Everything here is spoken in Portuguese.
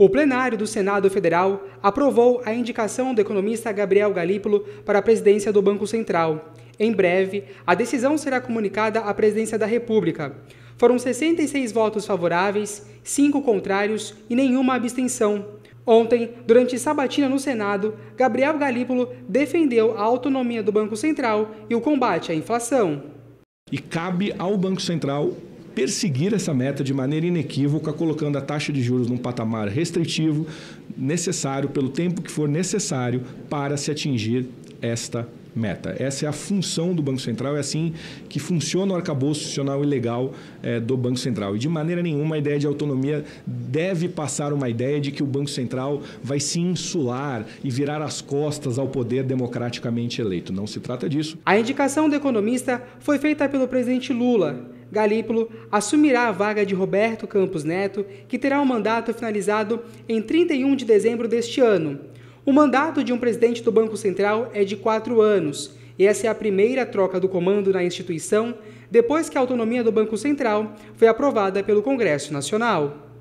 O plenário do Senado Federal aprovou a indicação do economista Gabriel Galípolo para a presidência do Banco Central. Em breve, a decisão será comunicada à Presidência da República. Foram 66 votos favoráveis, 5 contrários e nenhuma abstenção. Ontem, durante sabatina no Senado, Gabriel Galípolo defendeu a autonomia do Banco Central e o combate à inflação. E cabe ao Banco Central perseguir essa meta de maneira inequívoca, colocando a taxa de juros num patamar restritivo, necessário, pelo tempo que for necessário para se atingir esta meta. Essa é a função do Banco Central, é assim que funciona o arcabouço institucional e legal do Banco Central. E de maneira nenhuma a ideia de autonomia deve passar uma ideia de que o Banco Central vai se insular e virar as costas ao poder democraticamente eleito. Não se trata disso. A indicação do economista foi feita pelo presidente Lula. Galípolo assumirá a vaga de Roberto Campos Neto, que terá o mandato finalizado em 31 de dezembro deste ano. O mandato de um presidente do Banco Central é de 4 anos, e essa é a primeira troca do comando na instituição depois que a autonomia do Banco Central foi aprovada pelo Congresso Nacional.